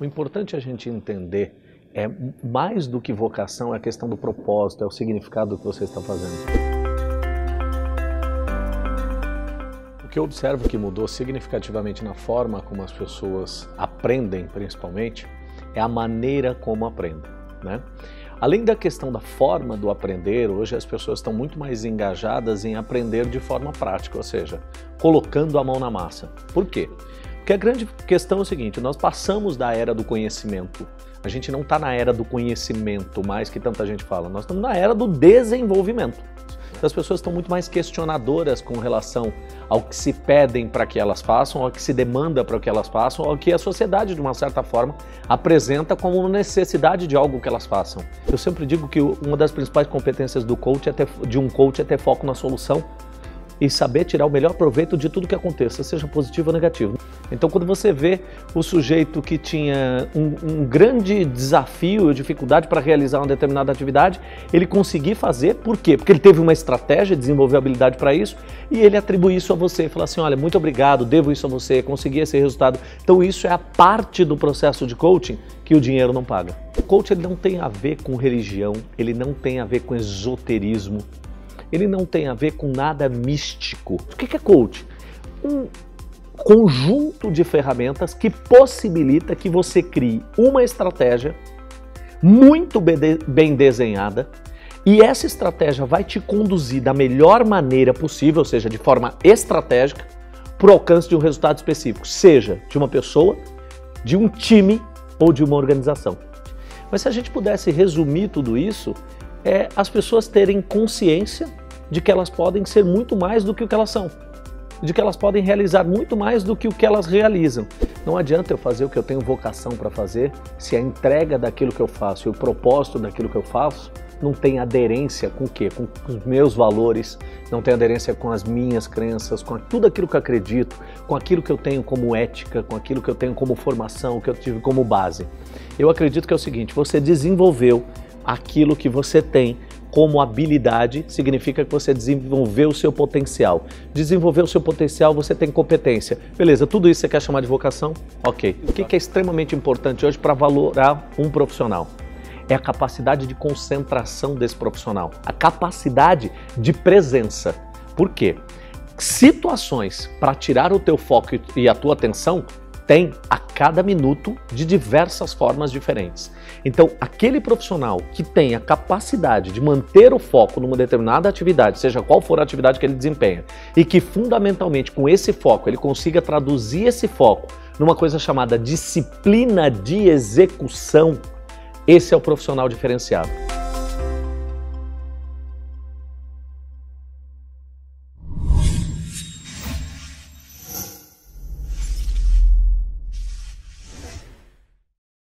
O importante é a gente entender, mais do que vocação, é a questão do propósito, é o significado do que você está fazendo. O que eu observo que mudou significativamente na forma como as pessoas aprendem, principalmente, é a maneira como aprendem, né? Além da questão da forma do aprender, hoje as pessoas estão muito mais engajadas em aprender de forma prática, ou seja, colocando a mão na massa. Por quê? Porque a grande questão é o seguinte, nós passamos da era do conhecimento. A gente não está na era do conhecimento mais que tanta gente fala, nós estamos na era do desenvolvimento. As pessoas estão muito mais questionadoras com relação ao que se pedem para que elas façam, ao que se demanda para que elas façam, ao que a sociedade, de uma certa forma, apresenta como uma necessidade de algo que elas façam. Eu sempre digo que uma das principais competências de um coach é ter foco na solução e saber tirar o melhor proveito de tudo que aconteça, seja positivo ou negativo. Então, quando você vê o sujeito que tinha um grande desafio, dificuldade para realizar uma determinada atividade, ele conseguir fazer, por quê? Porque ele teve uma estratégia, desenvolveu habilidade para isso, e ele atribui isso a você, fala assim, olha, muito obrigado, devo isso a você, consegui esse resultado. Então, isso é a parte do processo de coaching que o dinheiro não paga. O coaching ele não tem a ver com religião, ele não tem a ver com esoterismo, ele não tem a ver com nada místico. O que é coach? Um conjunto de ferramentas que possibilita que você crie uma estratégia muito bem desenhada e essa estratégia vai te conduzir da melhor maneira possível, ou seja, de forma estratégica, para o alcance de um resultado específico, seja de uma pessoa, de um time ou de uma organização. Mas se a gente pudesse resumir tudo isso, as pessoas terem consciência de que elas podem ser muito mais do que o que elas são, de que elas podem realizar muito mais do que o que elas realizam. Não adianta eu fazer o que eu tenho vocação para fazer se a entrega daquilo que eu faço e o propósito daquilo que eu faço não tem aderência com o quê? Com os meus valores, não tem aderência com as minhas crenças, com tudo aquilo que eu acredito, com aquilo que eu tenho como ética, com aquilo que eu tenho como formação, que eu tive como base. Eu acredito que é o seguinte, você desenvolveu aquilo que você tem como habilidade, significa que você desenvolveu o seu potencial. Desenvolver o seu potencial, você tem competência. Beleza, tudo isso você quer chamar de vocação? Ok. O que é extremamente importante hoje para valorar um profissional? É a capacidade de concentração desse profissional, a capacidade de presença. Por quê? Situações para tirar o teu foco e a tua atenção tem a cada minuto de diversas formas diferentes. Então, aquele profissional que tem a capacidade de manter o foco numa determinada atividade, seja qual for a atividade que ele desempenha, e que fundamentalmente com esse foco ele consiga traduzir esse foco numa coisa chamada disciplina de execução, esse é o profissional diferenciado.